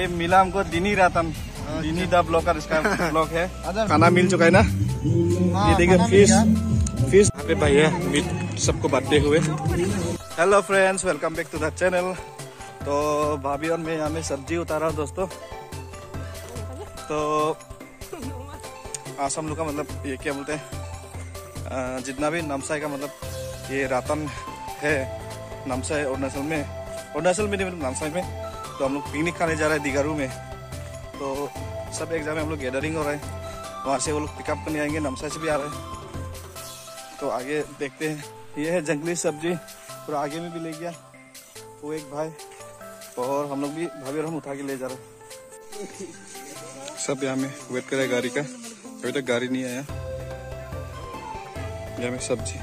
मिला हमको दिनी रातन दिनी द ब्लॉगर इसका ब्लॉग है। खाना मिल चुका है ना। ये देखिए फिश पे भैया मीट सबको बांटते हुए। Hello friends, welcome back to the channel. तो भाभी और मैं यहाँ में सब्जी उतारा हूँ दोस्तों। तो आसाम लोग का मतलब ये क्या बोलते हैं, जितना भी नामसाई का मतलब ये रातन है, नामसाई अरुणाचल में नहीं मतलब नामसाई में। तो हम लोग पिकनिक खाने जा रहे हैं दिगारू में। तो सब एक जगह हम लोग गैदरिंग हो रहे हैं, वहाँ से वो लोग पिकअप करने आएंगे, नामसाई से भी आ रहे हैं। तो आगे देखते हैं। ये है जंगली सब्जी, पूरा आगे में भी ले गया वो एक भाई, और हम लोग भी भाभी और हम उठा के ले जा रहे हैं। सब यहाँ में वेट कर रहे हैं गाड़ी का, अभी तक गाड़ी नहीं आया। यहाँ में सब्जी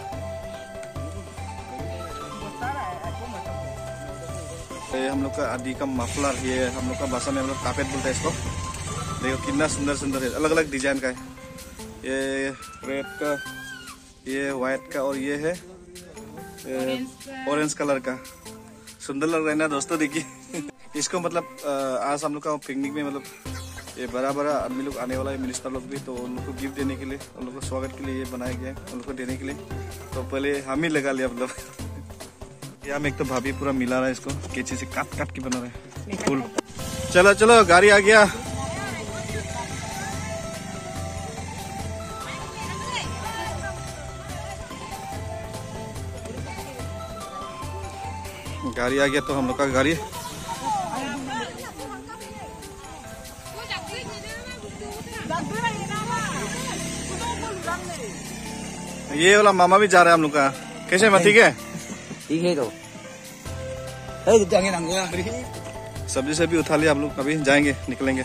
ये हम लोग का आदि का मफलर, ये हम लोग का भाषा में हम लोग कार्पेट बोलते हैं इसको। देखो कितना सुंदर सुंदर है, अलग अलग डिजाइन का है। ये रेड का, ये व्हाइट का, और ये है ऑरेंज कलर का। सुंदर लग रहा है ना दोस्तों, देखिए। इसको मतलब आज हम लोग का पिकनिक में मतलब ये बड़ा बड़ा आदमी लोग आने वाला है, मिनिस्टर लोग भी। तो उन लोग को गिफ्ट देने के लिए, उन लोग को स्वागत के लिए ये बनाया गया है, उन लोग को देने के लिए। तो पहले हम ही लगा लिया मतलब। यहाँ में एक तो भाभी पूरा मिला रहा है इसको, कैंची से काट काट के बना रहे हैं फूल। चलो चलो गाड़ी आ गया। गाड़ी आ गया तो हम लोग का गाड़ी ये वाला मामा भी जा रहा है हम लोग का। कैसे में ठीक है? ठीक है। तो सब्जी से भी उठा लिया हम लोग, अभी जाएंगे, निकलेंगे।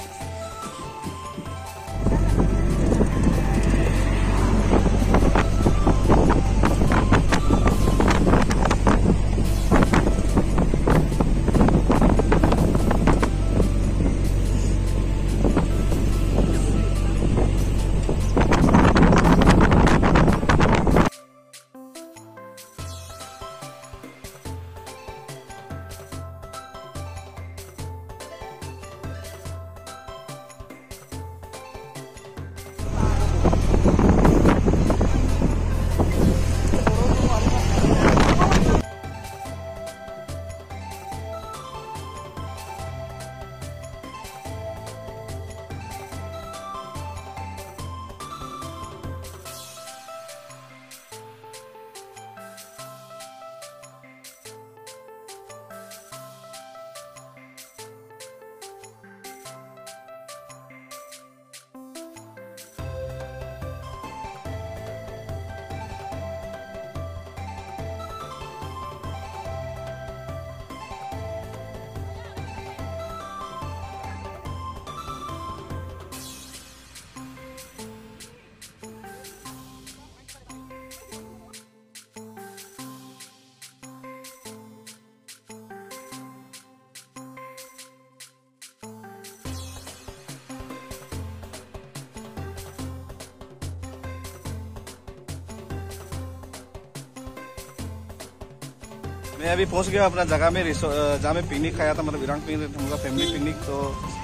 मैं अभी पहुंच गया अपना जगह में, जहाँ में पिकनिक खाया था, मतलब इरांग पिकनिक, हम लोग फैमिली पिकनिक। तो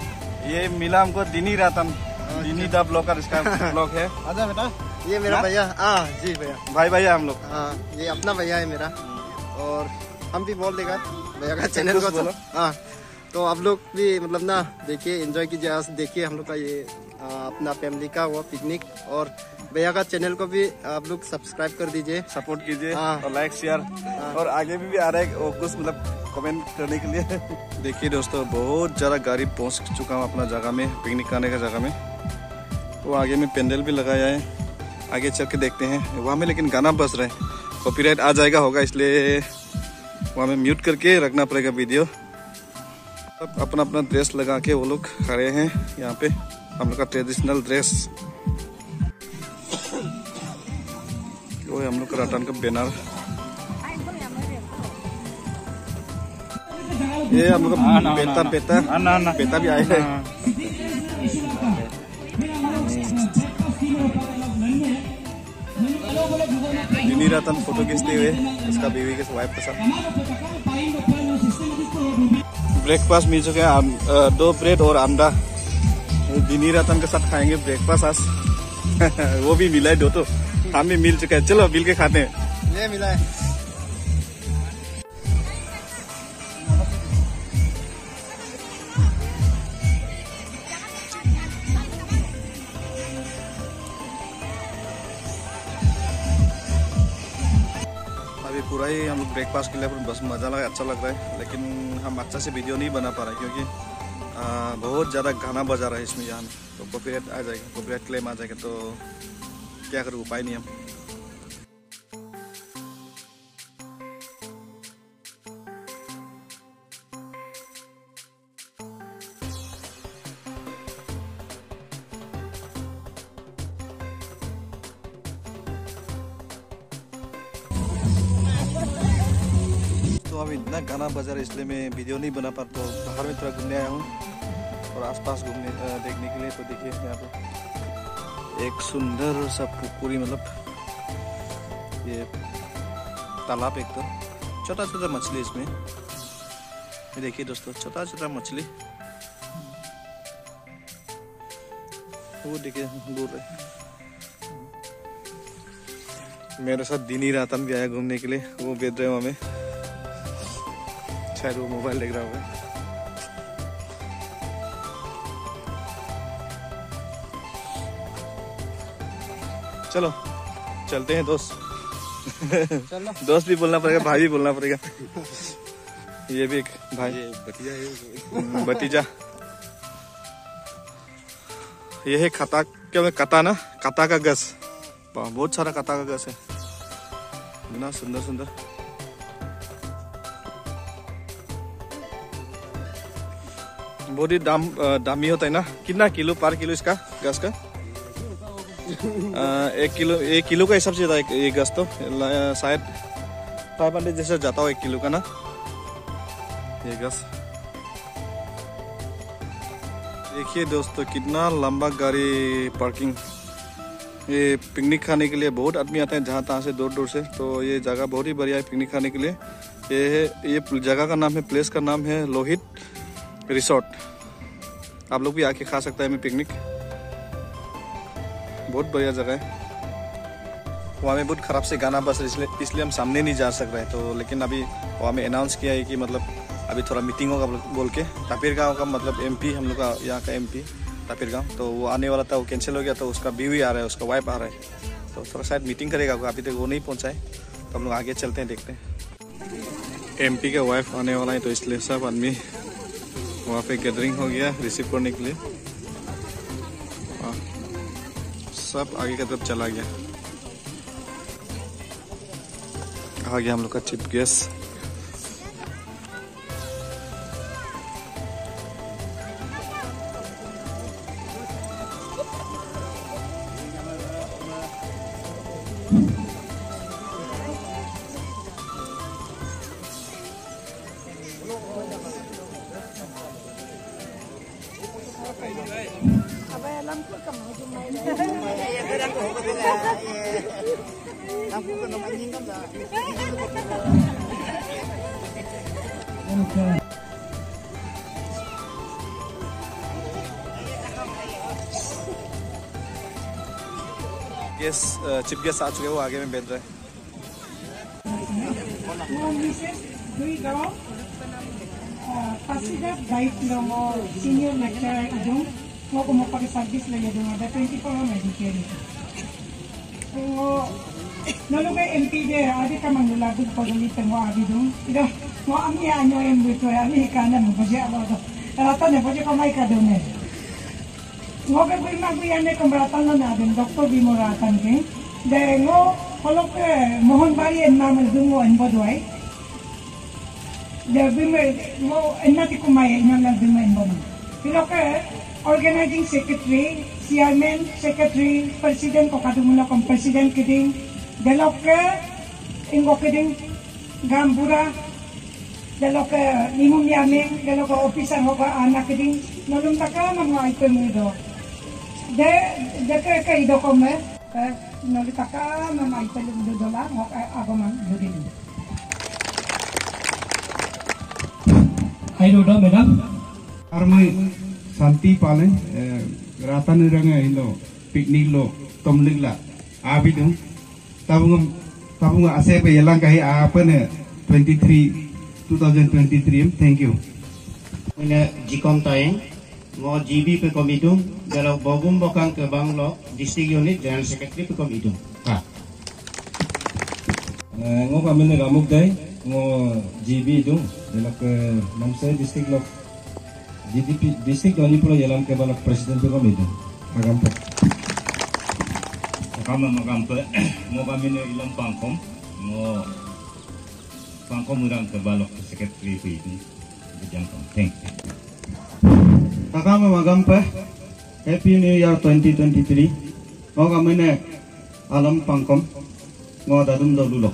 ये मिला हमको दिनी रातन दिनी द ब्लॉगर इसका ब्लॉग है। आजा बेटा, ये मेरा भैया। हाँ जी भैया, भाई भैया हम लोग। हाँ ये अपना भैया है मेरा, और हम भी बोल देगा भैया का चैनल को। चलो हाँ, तो आप लोग भी मतलब ना देखिए, एंजॉय कीजिए, देखिए हम लोग का ये अपना फैमिली का वो पिकनिक। और भैया का चैनल को भी आप लोग सब्सक्राइब कर दीजिए, सपोर्ट कीजिए, और लाइक शेयर। और आगे भी आ रहा है कुछ मतलब कमेंट करने के लिए। देखिए दोस्तों, बहुत ज़्यादा गाड़ी पहुंच चुका हूँ अपना जगह में, पिकनिक करने का जगह में। वो आगे में पेंडल भी लगाया है, आगे चल के देखते हैं वहाँ में। लेकिन गाना बज रहा है, कॉपीराइट आ जाएगा होगा, इसलिए वहाँ में म्यूट करके रखना पड़ेगा वीडियो। अब अपना अपना ड्रेस लगा के वो लोग खड़े हैं यहाँ पे, हम लोग का ट्रेडिशनल ड्रेस। वो है हम लोग का रातन का बैनर। ये हम लोग का बेटा भी आए हैं। दिनी रातन फोटो खींचते हुए उसका बीवी के वाइफ के साथ। ब्रेकफास्ट मिल चुके हैं, 2 ब्रेड और अंडा। दिनी रतन के साथ खाएंगे ब्रेकफास्ट आज। वो भी मिला है 2 तो, हम भी मिल चुके हैं। चलो मिल के खाते हैं। ये मिला है। अभी पूरा ही हम लोग ब्रेकफास्ट के लिए बस मजा लगा, अच्छा लग रहा है, लेकिन हम अच्छा से वीडियो नहीं बना पा रहे क्योंकि बहुत ज़्यादा गाना बजा रहा है इसमें यहाँ, तो कॉपीराइट आ जाएगा, कॉपीराइट क्लेम आ जाएगा, तो क्या करूँ, उपाय नहीं हम। तो अब इतना गाना बजा रहा है इसलिए मैं वीडियो नहीं बना पा, तो बाहर में थोड़ा घूमने आया हूँ और आसपास घूमने देखने के लिए। तो देखिए यहाँ पे एक सुंदर सा पुकुरी, मतलब ये तालाब, एक तो छोटा छोटा मछली इसमें, ये देखिए दोस्तों, छोटा छोटा मछली, वो देखिए दूर है। मेरे साथ दिनी रातन भी आया घूमने के लिए, वो बेच रहे हो हमें, शायद वो मोबाइल देख रहा होगा। चलो चलते हैं दोस्त। चलो। दोस्त भी बोलना पड़ेगा, भाई भी बोलना पड़ेगा। ये भी एक भाई, भतीजा है, भतीजा। ये है खता, क्या कता ना, कता का गस, बहुत सारा कता का गस है, इतना सुंदर सुंदर। बहुत ही दामी होता है ना। कितना किलो पर किलो इसका गस का? 1 किलो का हिसाब से था एक गस, तो शायद 500 जैसे जाता हो 1 किलो का ना ये गस। देखिए दोस्तों कितना लंबा गाड़ी पार्किंग। ये पिकनिक खाने के लिए बहुत आदमी आते हैं जहाँ तहाँ से, दूर दूर से, तो ये जगह बहुत ही बढ़िया है पिकनिक खाने के लिए। ये जगह का नाम है, प्लेस का नाम है लोहित रिसोर्ट। आप लोग भी आके खा सकते हैं पिकनिक, बहुत बढ़िया जगह है। वहाँ में बहुत खराब से गाना बस इसलिए हम सामने नहीं जा सक रहे, तो लेकिन अभी वहाँ में अनाउंस किया है कि मतलब अभी थोड़ा मीटिंग होगा बोल के। तापिर गाँव का मतलब MP, हम लोग का यहाँ का MP तापिर गाँव, तो वो आने वाला था, वो कैंसिल हो गया, तो उसका बीवी आ रहा है, उसका वाइफ आ रहा है, तो थोड़ा शायद मीटिंग करेगा, अभी तक वो नहीं पहुँचा है, तो हम लोग आगे चलते हैं, देखते हैं। MP का वाइफ आने वाला है, तो इसलिए सब आदमी वहाँ पे गैदरिंग हो गया रिसीव करने के लिए। सब आगे की तरफ चला गया। आ गया हम लोग का चीफ गेस्ट। चीफ गेस्ट आ चुके हैं, वो आगे में बैठ रहे हैं। Pasidad guide ng senior lecturer idong mo kung magpag-service lang yun ada 24 hour Medicare ito. So, nalugay MP de, adi ka manglulagod pag ulitin mo abi doon. Ito, mo ami anyo yung buto, ami ikanan mo, pwede alo ito. Ratan eh, pwede kamay ka doon eh. Mo gagawin magbiyan eh, kung ratan na natin, doktor di mo ratan ke. Dahil mo, kolok mohon bari en mamal doon mo en bodway. Mo enati kumaya inyong nagbimain mo. Pero ka organizing secretary, chairman, secretary, president ko kadumula kong president kidding, dalok ka ingo kidding gambura, dalok ka nimong yamin, dalok ka opisan ko ka anak kidding, nalunta ka mga item mo do. De ka ido ko me, nalunta ka mga item mo do lang, ako man do din. Ayo dong, madam. Armai santi paling ratan irang ilo piknik lo tomling la abi dong tabung asep yelang kahi apa ne 2023 thank you Ini jikom tayeng mo GB pe komidum dalam bogum bokang ke Banglo district unit general secretary pe komidum ngo kami ne ramuk dai ngo GB itu dalam ke namsa district lo GDP district oni pula yalam ke bala presiden pe komidum agam pe magam pe mo kami ne ilam pangkom mo pangkom urang ke balok secretary pe itu berjangkau thank you Takama magampa Happy New Year 2023 ngo kami ne alam pangkom ngo dadum dolulok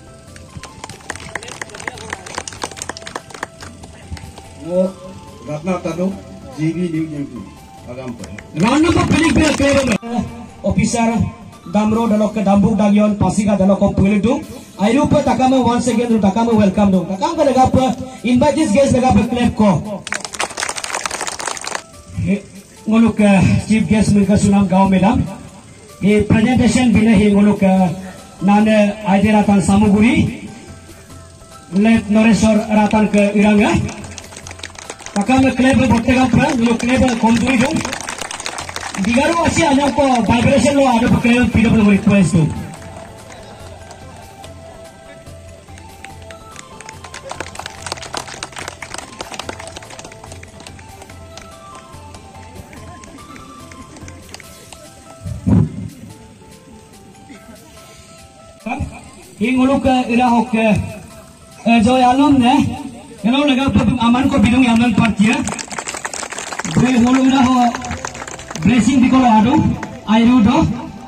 ngo ratna tadu GB New Year agampa Round number paling berat kaya officer Damro dalok ke Dambuk Dagyon Pasika dalok ko pulidu. I rupa takama once again takama welcome dong. Takama lagapa invite this guest lagapa clap ko. Ngolok chief guest mereka sunam gaw madam. Di presentation bila hi ngolok nane aide ratan samuguri. Let Noresor ratan ke iranga. Takama clap botte gapra ngolok clap komdui dong. Digaru asih aja ko vibration lo ada pakai video perlu request tu. Hingulu ke irahok joy alam ne, kalau lega aman ko bidung aman partia. Hingulu irahok blessing di kalau adu, air udah.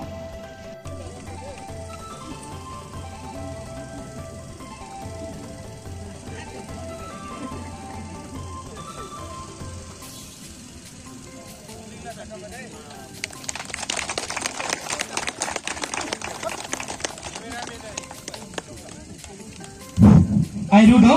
Air udah.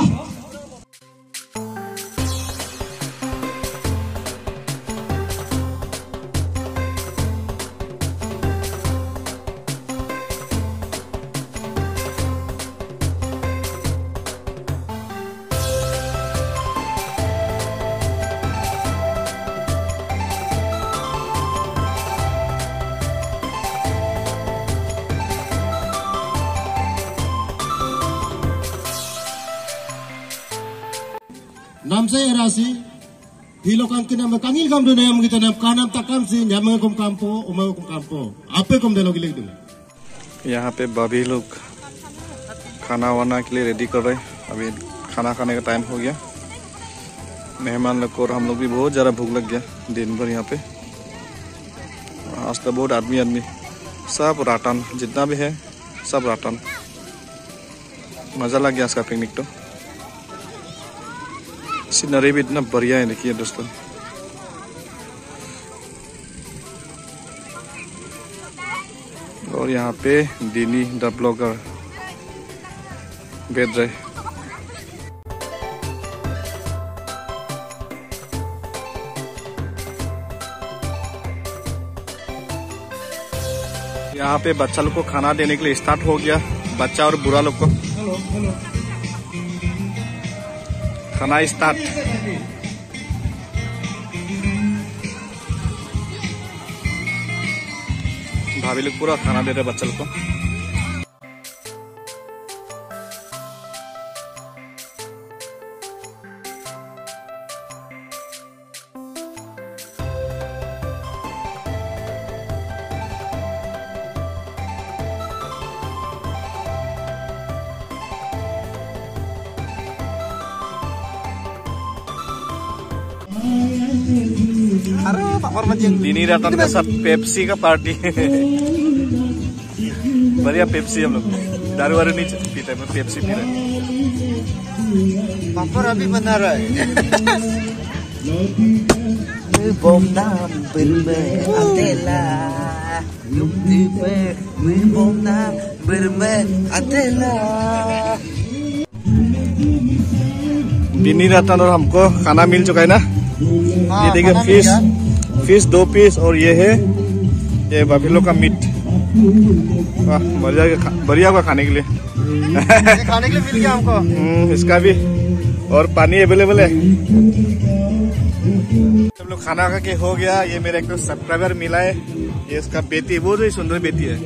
Nam saya rasi, hilokan kena makangil kam dunia yang kita nak kanam takam si nyamang kum kampo, umang kum kampo. Apa kum delo गिले दो? यहाँ पे भाभी लोग खाना वाना के लिए रेडी कर रहे हैं। अभी खाना खाने का टाइम हो गया। मेहमान लोग और हम लोग भी बहुत ज़्यादा भूख लग गया दिन भर यहाँ पे। आज तो बहुत आदमी सब राटन जितना भी है सब राटन। मज़ा लग गया इसका पिकनिक तो। सीनरी भी इतना बढ़िया है देखिए दोस्तों। और यहाँ पे दिनी द ब्लॉगर बैठ रहे। यहाँ पे बच्चा लोग को खाना देने के लिए स्टार्ट हो गया। बच्चा और बुरा लोग को खाना स्टार्ट। भाभी लोग पूरा खाना दे रहे बच्चों को। दिनी रतन के साथ पेप्सी का पार्टी। बढ़िया पेप्सी हम लोग दारू वारू नहीं पीते हैं, पेप्सी पी रहे हैं। पापड़ अभी बना रहा है। Bom nam berme adela, lupa bom nam berme adela. बिनी रतन और हमको खाना मिल चुका है ना। ये देखिए फिश 2 पीस और ये है ये बफेलो का मीट। वाह बढ़िया हुआ खाने के लिए। खाने के लिए मिल गया हमको। इसका भी और पानी अवेलेबल है। सब लोग खाना खा के हो गया। ये मेरा एक सब्सक्राइबर मिला है, ये इसका बेटी, बहुत ही सुंदर बेटी है।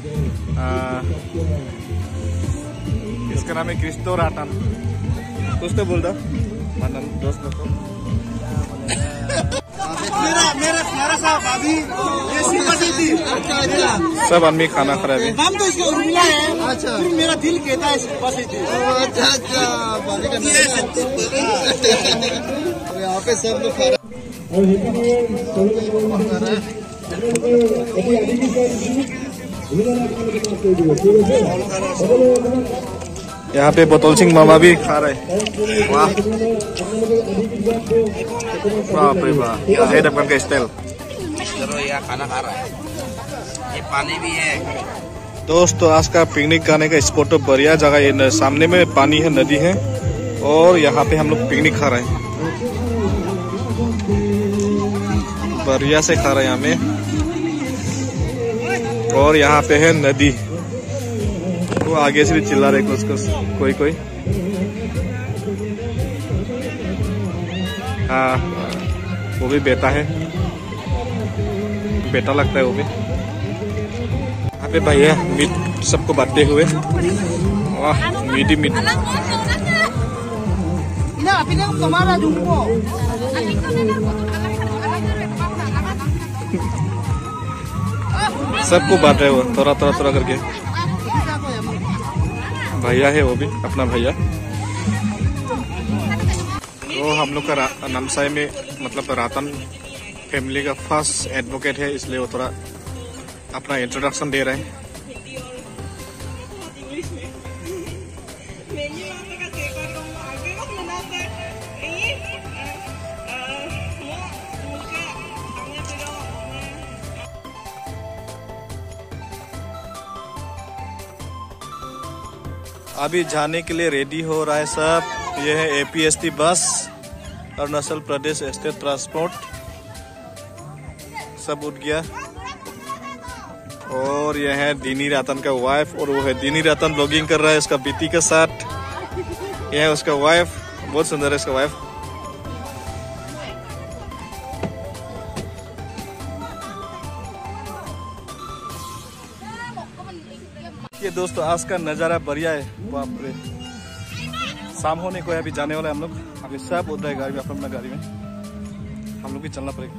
इसका नाम है क्रिस्टो रातन। कुछ तो बोल दो दोस्त लोग को। सब आदमी खाना खा रहे हैं। नाम तो इसका उर्मिला है। अच्छा, मेरा दिल कहता है अच्छा यहाँ पे सब लोग खा रहे यहाँ पे बोतल सिंह मामा भी खा रहे हैं। वाह बाप रे बाप, ये है डबकन का स्टाइल। चलो यार खाना खा रहा है, ये पानी भी है। दोस्तों आज का पिकनिक खाने का स्पॉट तो बढ़िया जगह, ये सामने में पानी है, नदी है और यहाँ पे हम लोग पिकनिक खा रहे हैं। बढ़िया से खा रहे हैं यहाँ में। और यहाँ पे है नदी, वो आगे से भी चिल्ला रहे कुछ कोई। हाँ वो भी बेटा है, बेटा लगता है वो भी। यहाँ पे भैया मीट सबको बांटते हुए। वाह मीठी मीट। सबको बांट रहे हो थोड़ा करके। भैया है वो भी, अपना भैया। तो हम लोग का नामसाई में मतलब रातन फैमिली का फर्स्ट एडवोकेट है, इसलिए वो थोड़ा अपना इंट्रोडक्शन दे रहे हैं। अभी जाने के लिए रेडी हो रहा है सब। ये है APST बस, अरुणाचल प्रदेश स्टेट ट्रांसपोर्ट। सब उठ गया। और यह है दीनी रतन का वाइफ, और वो है दीनी रतन ब्लॉगिंग कर रहा है उसका बेटी के साथ। यह है उसका वाइफ, बहुत सुंदर है इसका वाइफ। ये दोस्तों आज का नज़ारा बढ़िया है। बाप रे, शाम होने को अभी जाने वाला है हम लोग। अभी सब उतर है गाड़ी में, अपना गाड़ी में हम लोग भी चलना पड़ेगा।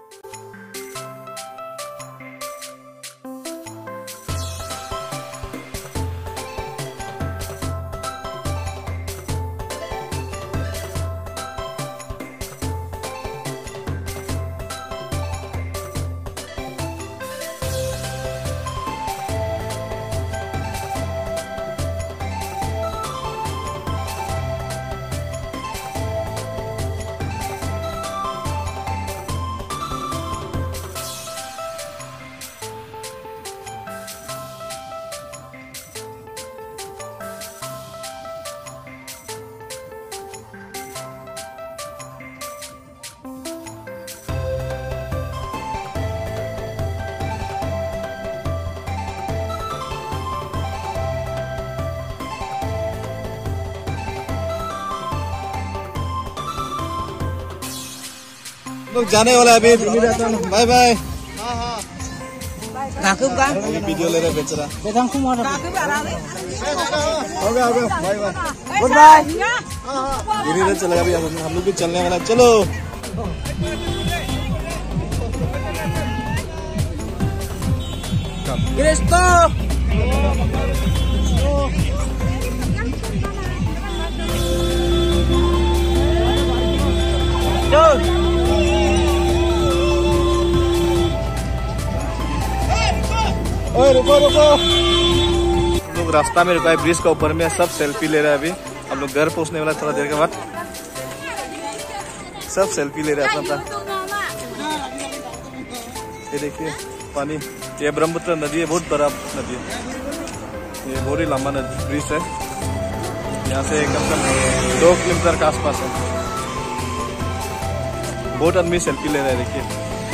लोग जाने वाला है अभी। Bye bye. वीडियो ले रहे बेचारा। हो गया बाय बाय, गुड बाय। धीरे चलेगा अभी, हम लोग भी चलने वाला। चलो रुको हम लोग रास्ता में रुका है, ब्रिज का ऊपर में। सब सेल्फी ले रहे हैं। अभी हम लोग घर पहुंचने वाला थोड़ा देर के बाद। सब सेल्फी ले रहे हैं अपना। ये देखिए पानी, ये ब्रह्मपुत्र नदी है, बहुत बड़ा नदी है। ये बहुत ही लंबा नदी ब्रिज है, यहाँ से कम से कम 2 किलोमीटर के आसपास है। बहुत आदमी सेल्फी ले रहे हैं, देखिए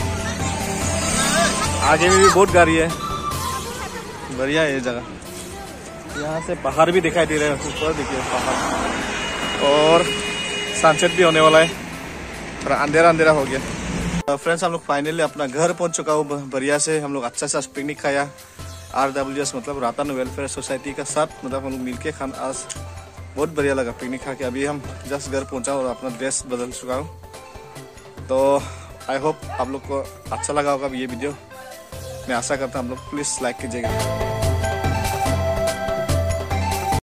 आगे में भी बहुत गाड़ी है, बढ़िया है ये जगह। यहाँ से पहाड़ भी दिखाई दे रहे हैं, ऊपर देखिए पहाड़, और सनसेट भी होने वाला है, थोड़ा अंधेरा अंधेरा हो गया। फ्रेंड्स हम लोग फाइनली अपना घर पहुंच चुका हूँ बढ़िया से। हम लोग अच्छा सा पिकनिक खाया, RWS मतलब रातन वेलफेयर सोसाइटी का साथ, मतलब हम लोग मिलके खाना, आज बहुत बढ़िया लगा पिकनिक खा के। अभी हम जस्ट घर पहुंचा और अपना ड्रेस बदल चुका हूँ। तो आई होप आप लोग को अच्छा लगा होगा ये वीडियो, मैं आशा करता हूँ आप लोग प्लीज़ लाइक कीजिएगा।